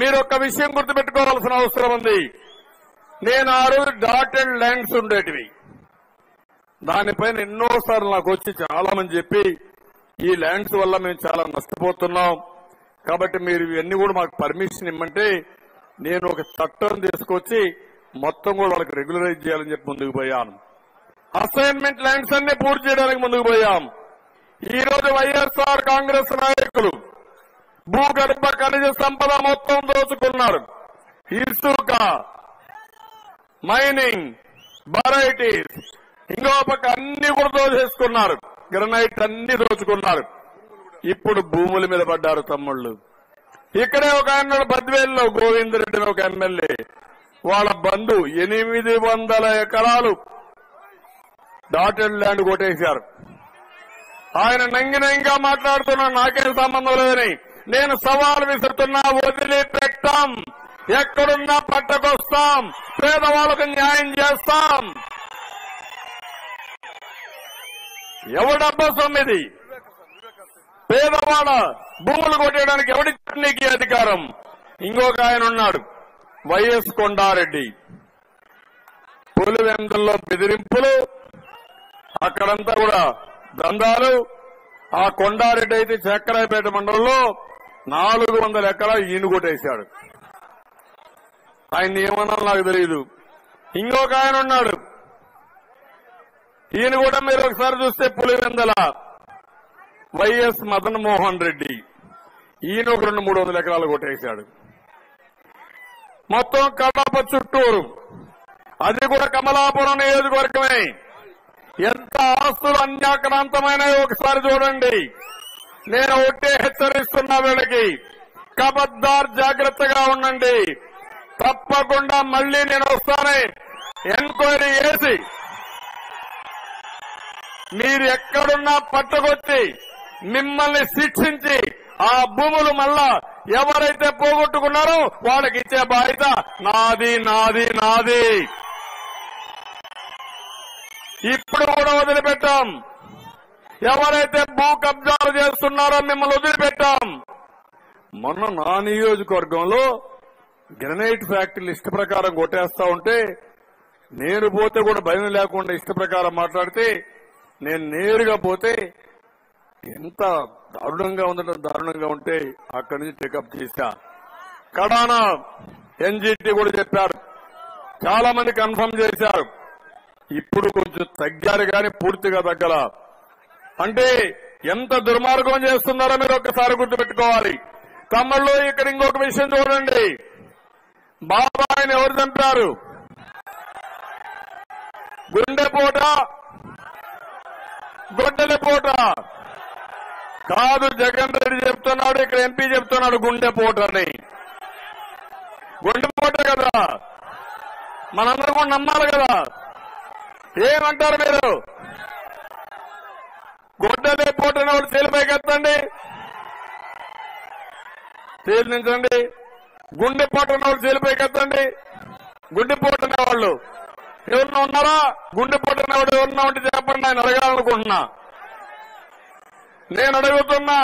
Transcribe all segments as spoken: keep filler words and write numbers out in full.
మీరు ఒక విషయం గుర్తుపెట్టుకోవాల్సిన అవసరం ఉంది. నేను ఆ రోజు డాటెడ్ ల్యాండ్స్ ఉండేటివి, దానిపైన ఎన్నోసార్లు నాకు వచ్చి చాలా మంది చెప్పి ఈ ల్యాండ్స్ వల్ల మేము చాలా నష్టపోతున్నాం, కాబట్టి మీరు ఇవన్నీ కూడా మాకు పర్మిషన్ ఇమ్మంటే నేను ఒక చట్టం తీసుకొచ్చి మొత్తం కూడా వాళ్ళకి రెగ్యులరైజ్ చేయాలని చెప్పి ముందుకు పోయాను. అసైన్మెంట్ ల్యాండ్స్ అన్ని పూర్తి చేయడానికి ముందుకు పోయాం. ఈ రోజు వైఎస్ఆర్ కాంగ్రెస్ నాయకులు భూగర్భ ఖనిజ సంపద మొత్తం దోచుకున్నారు. ఇసుక, మైనింగ్, వెరైటీస్, ఇంకో పక్క అన్ని కూడా దోచేసుకున్నారు. గ్రనైట్ అన్ని దోచుకున్నారు. ఇప్పుడు భూముల మీద పడ్డారు తమ్ముళ్ళు. ఇక్కడే ఒక ఆయన బద్వేల్లో గోవిందరెడ్డి ఒక ఎమ్మెల్యే, వాళ్ళ బంధు ఎనిమిది వందల ఎకరాలు డాటెడ్ ల్యాండ్ కొట్టేశారు. ఆయన నంగి నంగిగా మాట్లాడుతున్నా, నాకేం సంబంధం లేదని నేను సవాల్ విసురుతున్నా. వదిలిపెట్టాం, ఎక్కడున్నా పట్టకొస్తాం, పేదవాళ్ళకు న్యాయం చేస్తాం. ఎవడబ్బా సొమ్మిది? పేదవాళ్ళ భూములు కొట్టేయడానికి ఎవడిచ్చారు నీకు అధికారం? ఇంకొక ఆయన ఉన్నాడు, వైఎస్ కొండారెడ్డి. పులివెందుల్లో బెదిరింపులు, అక్కడంతా కూడా దందాలు. ఆ కొండారెడ్డి అయితే చక్రాయపేట మండలంలో నాలుగు వందల ఎకరాలు ఈయన కొట్టేశాడు. ఆయన ఏమన్నా నాకు తెలియదు. ఇంకొక ఆయన ఉన్నాడు, ఈయన కూడా మీరు ఒకసారి చూస్తే పులివెందల వైఎస్ మదన్ మోహన్ రెడ్డి, ఈయన ఒక రెండు మూడు వందల ఎకరాలు కొట్టేశాడు. మొత్తం కడప చుట్టూరు, అది కూడా కమలాపురం నియోజకవర్గమే. ఎంత ఆస్తులు అన్యాక్రాంతమైనవి ఒకసారి చూడండి. నేను ఒకటే హెచ్చరిస్తున్నా వీళ్ళకి, కబద్దార్ జాగ్రత్తగా ఉండండి. తప్పకుండా మళ్లీ నేను వస్తానే ఎంక్వైరీ చేసి మీరు ఎక్కడున్నా పట్టుకొచ్చి మిమ్మల్ని శిక్షించి ఆ భూములు మళ్ళా ఎవరైతే పోగొట్టుకున్నారో వాళ్ళకి ఇచ్చే బాధ్యత నాది నాది నాది. ఇప్పుడు కూడా వదిలిపెట్టాం. ఎవరైతే భూ కబ్జాలు చేస్తున్నారో మిమ్మల్ని వదిలిపెట్టాం. మొన్న నా నియోజకవర్గంలో గ్రనైట్ ఫ్యాక్టరీలు ఇష్ట ప్రకారం కొట్టేస్తా ఉంటే నేను పోతే కూడా భయం లేకుండా ఇష్ట ప్రకారం మాట్లాడితే నేను నేరుగా పోతే ఎంత దారుణంగా ఉందంటే దారుణంగా ఉంటే అక్కడి నుంచి టేకప్ చేశా. కడానా ఎన్జీటీ కూడా చెప్పారు, చాలా మంది కన్ఫర్మ్ చేశారు. ఇప్పుడు కొంచెం తగ్గారు కానీ పూర్తిగా తగ్గల. అంటే ఎంత దుర్మార్గం చేస్తున్నారో మీరు ఒక్కసారి గుర్తుపెట్టుకోవాలి. తమ్ముళ్ళు ఇక్కడ ఇంకొక విషయం చూడండి. బాబాయిని ఎవరు చంపారు? గుండెపోట, గొడ్డలిపోట కాదు. జగన్ రెడ్డి చెప్తున్నాడు, ఇక్కడ ఎంపీ చెప్తున్నాడు గుండెపోట అని. గుండెపోట కదా, మనందరూ కూడా నమ్మాలి కదా. ఏమంటారు మీరు? గొడ్డలిపోటని వాళ్ళు తేలిపైకి ఎత్తండి, తేలించండి. గుండెపోటని వాళ్ళు తేలిపైకి ఎత్తండి. గుండెపోటనే వాళ్ళు ఎవరన్నా ఉన్నారా? గుండెపోటనే వాడు ఎవరన్నా ఉంటే చెప్పండి, నేను అడగాలనుకుంటున్నా. నేను అడుగుతున్నా,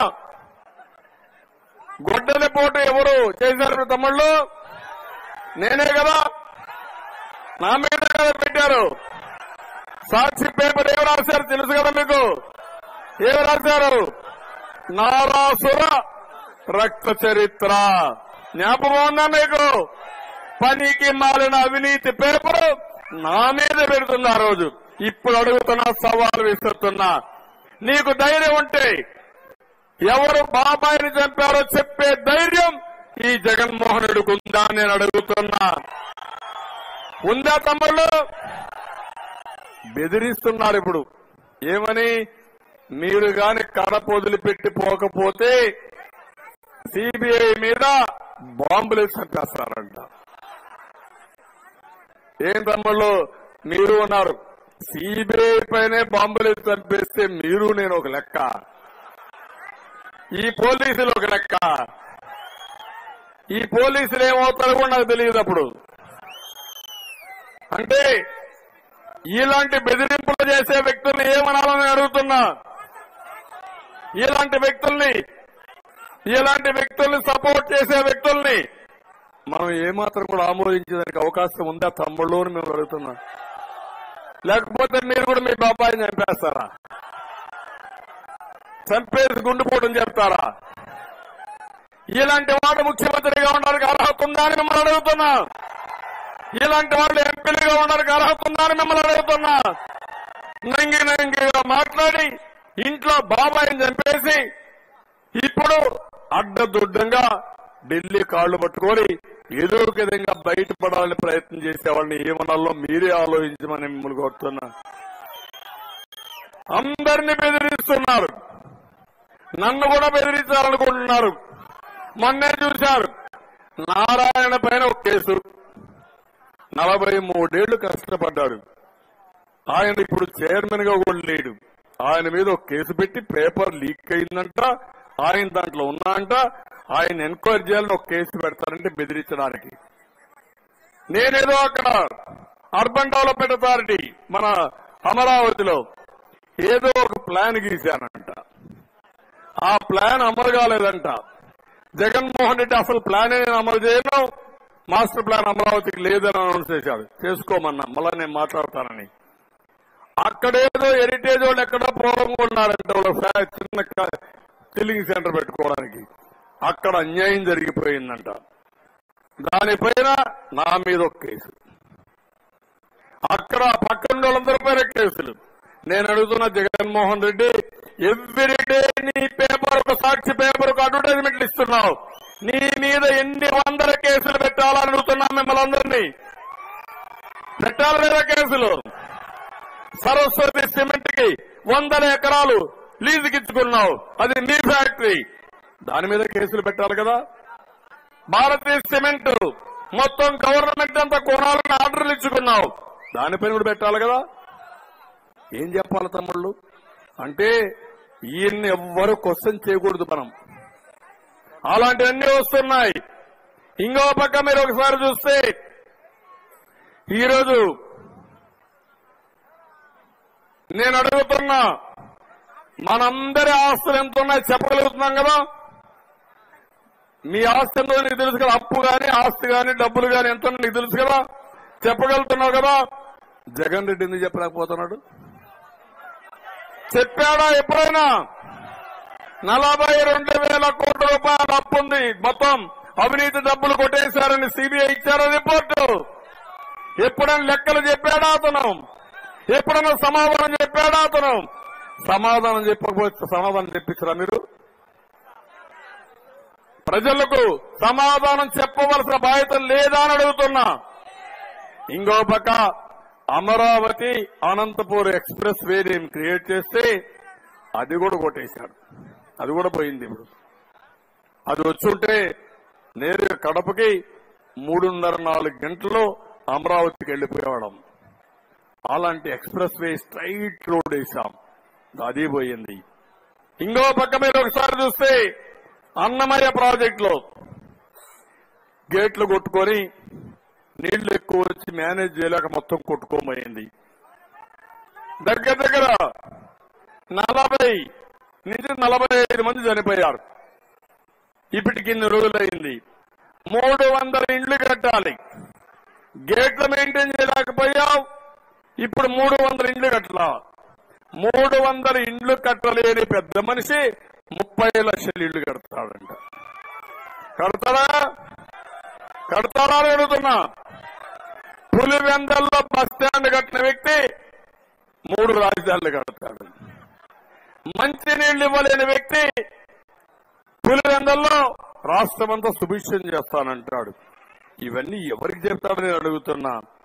గొడ్డలిపోటు ఎవరు చేశారు తమ్ముళ్ళు? నేనే కదా, నా మీద కదా పెట్టారు. సాక్షి పేపర్ ఏమి రాశారు తెలుసు కదా మీకు? ఏమి రాశారు? నారాసుర రక్త చరిత్ర. జ్ఞాపకం ఉందా మీకు? పనికి మాలిన అవినీతి పేపర్ నా మీద పెడుతుంది ఆ రోజు. ఇప్పుడు అడుగుతున్నా, సవాల్ విసురుతున్నా, నీకు ధైర్యం ఉంటే ఎవరు బాబాయిని చంపారో చెప్పే ధైర్యం ఈ జగన్మోహన్ రెడ్డికి ఉందా నేను అడుగుతున్నా. ఉందా తమ్ముళ్ళు? బెదిరిస్తున్నారు ఇప్పుడు. ఏమని? మీరు గాని కడప వదిలిపెట్టి పోకపోతే సిబిఐ మీద బాంబులు చంపేస్తారంట. ఏం తమ్ముళ్ళు మీరు ఉన్నారు? సిబిఐ పైనే బాంబులు చంపేస్తే మీరు నేను ఒక లెక్క, ఈ పోలీసులు ఒక లెక్క. ఈ పోలీసులు ఏమవుతారో కూడా నాకు తెలియదు అప్పుడు. అంటే ఇలాంటి బెదిరింపులు చేసే వ్యక్తుల్ని ఏమనాలని అడుగుతున్నా. ఇలాంటి వ్యక్తుల్ని ఇలాంటి వ్యక్తుల్ని సపోర్ట్ చేసే వ్యక్తుల్ని మనం ఏమాత్రం కూడా ఆమోదించేదానికి అవకాశం ఉందా తమ్ముళ్ళు అని మేము అడుగుతున్నాం. లేకపోతే మీరు కూడా మీ బాబాయిని చంపేస్తారా? చంపేసి గుండుపోవడం చెప్తారా? ఇలాంటి వాడు ముఖ్యమంత్రిగా ఉండడానికి అర్హత ఉందా అని మిమ్మల్ని అడుగుతున్నా. ఇలాంటి వాళ్ళు ఎంపీలుగా ఉండడానికి అర్హత ఉందా అని మిమ్మల్ని అడుగుతున్నా. నంగి నంగిగా మాట్లాడి ఇంట్లో బాబాయిని చంపేసి ఇప్పుడు అడ్డదుడ్డంగా ఢిల్లీ కాళ్లు పట్టుకొని ఏదో ఒక విధంగా బయటపడాలని ప్రయత్నం చేసేవాళ్ళని ఏమనాలో మీరే ఆలోచించమని మిమ్మల్ని కోరుతున్నా. అందరినీ బెదిరిస్తున్నారు, నన్ను కూడా బెదిరించాలనుకుంటున్నారు. మొన్నే చూశారు నారాయణ పైన ఒక కేసు, నలభై మూడేళ్లు కష్టపడ్డాడు. ఆయన ఇప్పుడు చైర్మన్ గా కూడా లేడు. ఆయన మీద ఒక కేసు పెట్టి పేపర్ లీక్ అయిందంట, ఆయన దాంట్లో ఉన్నా అంట. ఆయన ఎంక్వైరీ చేయాలని ఒక కేసు పెడతారంటే బెదిరించడానికి. నేనేదో అక్కడ అర్బన్ డెవలప్మెంట్ అథారిటీ మన అమరావతిలో ఏదో ఒక ప్లాన్ గీశానంట. ఆ ప్లాన్ అమలు కాలేదంట. జగన్మోహన్ రెడ్డి అసలు ప్లాన్ నేను అమలు చేయను, మాస్టర్ ప్లాన్ అమరావతికి లేదని అనౌన్స్ చేశాడు. చేసుకోమన్నా, మళ్ళా నేను మాట్లాడతానని. అక్కడేదో హెరిటేజ్ వాళ్ళు ఎక్కడో ప్రాబ్లంగా ఉన్నారంటే వాళ్ళ చిన్న చిల్లింగ్ సెంటర్ పెట్టుకోవడానికి. అక్కడ అన్యాయం జరిగిపోయిందంట. దానిపైన నా మీద ఒక కేసు, అక్కడ పక్కన వాళ్ళందరి పైన కేసులు. నేను అడుగుతున్న జగన్మోహన్ రెడ్డి, ఎవ్రీడే నీ పేపర్ ఒక సాక్షి పేపర్ ఒక అడ్వర్టైజ్మెంట్లు ఇస్తున్నావు. నీ మీద ఎన్ని వందల కేసులు పెట్టాలని అడుగుతున్నా మిమ్మల్ని అందరినీ. పెట్టాలి లేదా కేసులు? సరస్వతి సిమెంట్ కి వందల ఎకరాలు లీజుకి ఇచ్చుకున్నావు, అది నీ ఫ్యాక్టరీ, దాని మీద కేసులు పెట్టాలి కదా. భారతీయ సిమెంట్ మొత్తం గవర్నమెంట్ అంతా కొనాలని ఆర్డర్లు ఇచ్చుకున్నావు, దానిపైన కూడా పెట్టాలి కదా. ఏం చెప్పాలి తమ్ముళ్ళు? అంటే ఈయన్ని ఎవ్వరూ క్వశ్చన్ చేయకూడదు మనం. అలాంటివన్నీ వస్తున్నాయి. ఇంకో పక్క మీరు ఒకసారి చూస్తే ఈరోజు నేను అడుగుతున్నా, మనందరి ఆస్తులు ఎంత ఉన్నాయో చెప్పగలుగుతున్నాం కదా. మీ ఆస్తి ఎంతో నీకు తెలుసు కదా. అప్పు గాని ఆస్తి గాని డబ్బులు గాని ఎంత నీకు తెలుసు కదా, చెప్పగలుగుతున్నావు కదా. జగన్ రెడ్డి ఎందుకు చెప్పలేకపోతున్నాడు? చెప్పాడా ఎప్పుడైనా? నలభై రెండు వేల కోట్ల రూపాయల అప్పు ఉంది, మొత్తం అవినీతి డబ్బులు కొట్టేశారని సిబిఐ ఇచ్చారా రిపోర్టు? ఎప్పుడైనా లెక్కలు చెప్పాడా అతను? ఎప్పుడైనా సమాధానం చెప్పాడా అతను? సమాధానం చెప్పకపోతే సమాధానం చెప్పించరా మీరు? ప్రజలకు సమాధానం చెప్పవలసిన బాధ్యత లేదా అని అడుగుతున్నా. ఇంకో పక్క అమరావతి అనంతపూర్ ఎక్స్ప్రెస్ వేని క్రియేట్ చేస్తే అది కూడా కొట్టేశాడు, అది కూడా పోయింది. ఇప్పుడు అది వచ్చుంటే నేరుగా కడపకి మూడున్నర నాలుగు గంటల్లో అమరావతికి వెళ్లిపోయేవాళ్ళం. అలాంటి ఎక్స్ప్రెస్ వే స్ట్రైట్ రోడ్ వేశాం, అది పోయింది. ఇంకో పక్క మీరు ఒకసారి చూస్తే అన్నమయ్య ప్రాజెక్టులో గేట్లు కొట్టుకొని నీళ్లు ఎక్కువ వచ్చి మేనేజ్ చేయలేక మొత్తం కొట్టుకోబోయింది. దగ్గర దగ్గర నలభై నుంచి నలభై ఐదు మంది చనిపోయారు. ఇప్పటికి ఇన్ని రోజులైంది. మూడు వందల ఇండ్లు కట్టాలి, గేట్లు మెయింటైన్ చేయలేకపోయావు. ఇప్పుడు మూడు వందల ఇండ్లు కట్టలా. మూడు వందల ఇండ్లు కట్టలేని పెద్ద మనిషి ముప్పై లక్షల ఇళ్లు కడతాడంట. కడతాడా? కడతాడా అని అడుగుతున్నా. పులివెందల్లో బస్ స్టాండ్ కట్టిన వ్యక్తి మూడు రాజధానులు కడతాడు. మంచినీళ్లు ఇవ్వలేని వ్యక్తి పులివెందల్లో రాష్ట్రమంతా సుభిక్షం చేస్తానంటాడు. ఇవన్నీ ఎవరికి చెప్తాడని నేను అడుగుతున్నా.